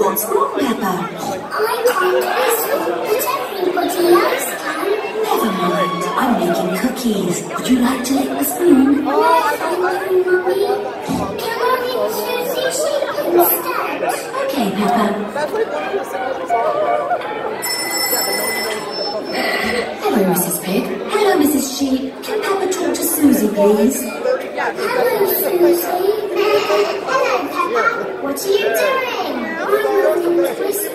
What's wrong, Peppa? I can't whistle, but everybody else can. Never mind, I'm making cookies. Would you like to lick the spoon? No, thank you, Mummy. Can I eat Susie Sheep instead? Okay, Peppa. Hello, Mrs. Pig. Hello, Mrs. Sheep. Can Peppa talk to Susie, please? Hello, Susie. Hello, Peppa. What are you doing? I'm learning to whistle.